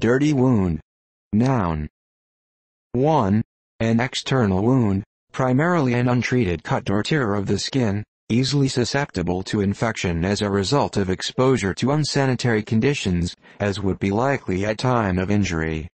dirty wound. Noun. 1. An external wound, primarily an untreated cut or tear of the skin, easily susceptible to infection as a result of exposure to unsanitary conditions, as would be likely at time of injury.